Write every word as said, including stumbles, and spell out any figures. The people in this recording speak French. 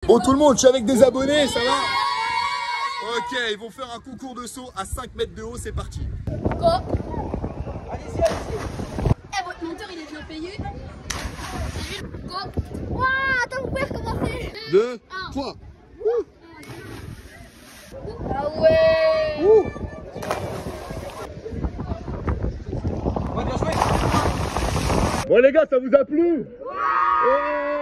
Oh tout le monde, je suis avec des abonnés, ça va? Ok, ils vont faire un concours de saut à cinq mètres de haut, c'est parti. Go. Allez-y, allez-y. Eh, votre monteur, il est bien payé. Go. Waouh, attends, vous pouvez recommencer. Deux, trois. Ah ouais. Ouh. Ouais, bien joué. Bon les gars, ça vous a plu? Ouais.